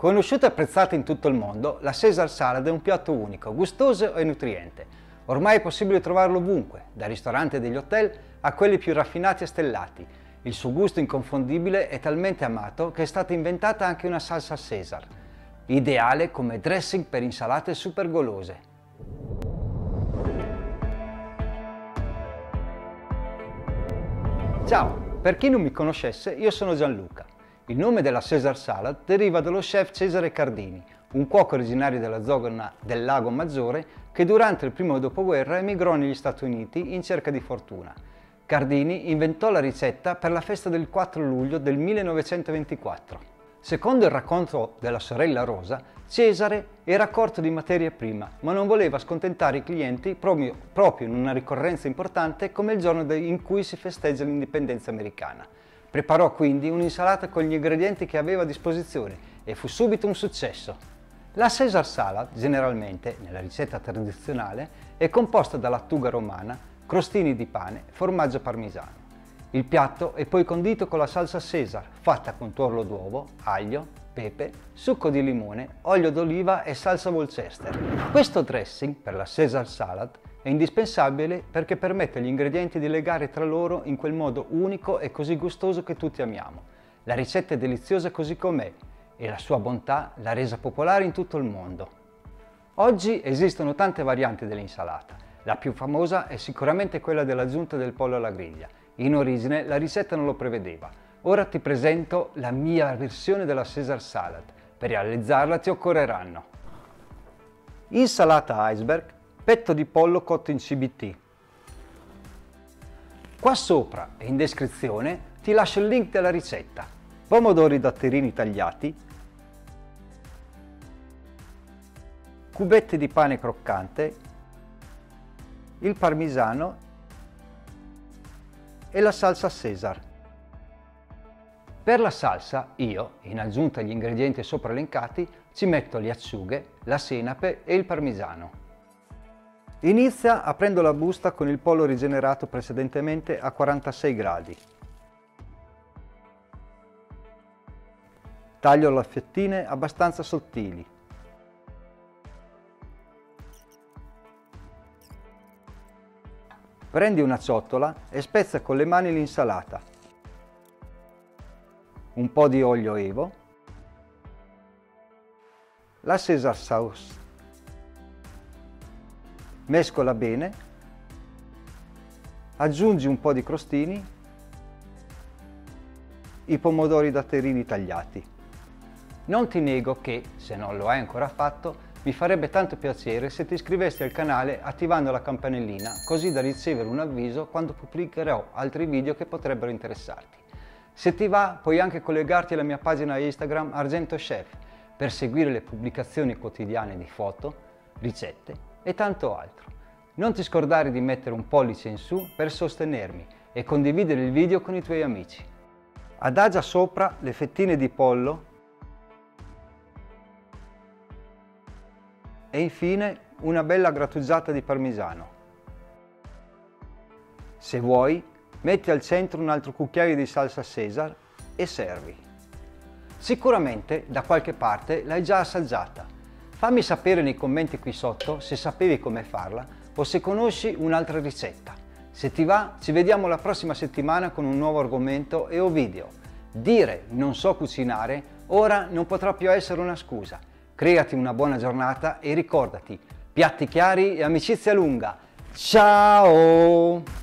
Conosciuta e apprezzata in tutto il mondo, la Caesar salad è un piatto unico, gustoso e nutriente. Ormai è possibile trovarlo ovunque, dai ristoranti degli hotel a quelli più raffinati e stellati. Il suo gusto inconfondibile è talmente amato che è stata inventata anche una salsa Caesar, ideale come dressing per insalate super golose. Ciao, per chi non mi conoscesse, io sono Gianluca. Il nome della Caesar Salad deriva dallo chef Cesare Cardini, un cuoco originario della zona del Lago Maggiore che durante il primo dopoguerra emigrò negli Stati Uniti in cerca di fortuna. Cardini inventò la ricetta per la festa del 4 luglio del 1924. Secondo il racconto della sorella Rosa, Cesare era corto di materia prima, ma non voleva scontentare i clienti proprio in una ricorrenza importante come il giorno in cui si festeggia l'indipendenza americana. Preparò quindi un'insalata con gli ingredienti che aveva a disposizione e fu subito un successo. La Caesar Salad, generalmente, nella ricetta tradizionale, è composta da lattuga romana, crostini di pane, formaggio parmigiano. Il piatto è poi condito con la salsa Caesar, fatta con tuorlo d'uovo, aglio, pepe, succo di limone, olio d'oliva e salsa Worcester. Questo dressing per la Caesar Salad è indispensabile perché permette agli ingredienti di legare tra loro in quel modo unico e così gustoso che tutti amiamo. La ricetta è deliziosa così com'è e la sua bontà l'ha resa popolare in tutto il mondo. Oggi esistono tante varianti dell'insalata. La più famosa è sicuramente quella dell'aggiunta del pollo alla griglia. In origine la ricetta non lo prevedeva. Ora ti presento la mia versione della Caesar Salad. Per realizzarla ti occorreranno insalata iceberg, petto di pollo cotto in CBT. Qua sopra e in descrizione ti lascio il link della ricetta. Pomodori datterini tagliati, cubetti di pane croccante, il parmigiano e la salsa Caesar. Per la salsa io, in aggiunta agli ingredienti sopra elencati, ci metto le acciughe, la senape e il parmigiano. Inizia aprendo la busta con il pollo rigenerato precedentemente a 46 gradi. Taglio a fettine abbastanza sottili. Prendi una ciotola e spezza con le mani l'insalata. Un po' di olio evo, la Caesar sauce. Mescola bene, aggiungi un po' di crostini, i pomodori datterini tagliati. Non ti nego che, se non lo hai ancora fatto, mi farebbe tanto piacere se ti iscrivessi al canale attivando la campanellina, così da ricevere un avviso quando pubblicherò altri video che potrebbero interessarti. Se ti va, puoi anche collegarti alla mia pagina Instagram Argento Chef per seguire le pubblicazioni quotidiane di foto, ricette e tanto altro. Non ti scordare di mettere un pollice in su per sostenermi e condividere il video con i tuoi amici. Adagia sopra le fettine di pollo e infine una bella grattugiata di parmigiano. Se vuoi, metti al centro un altro cucchiaio di salsa Caesar e servi. Sicuramente da qualche parte l'hai già assaggiata. Fammi sapere nei commenti qui sotto se sapevi come farla o se conosci un'altra ricetta. Se ti va, ci vediamo la prossima settimana con un nuovo argomento e o video. Dire non so cucinare ora non potrà più essere una scusa. Creati una buona giornata e ricordati, piatti chiari e amicizia lunga. Ciao!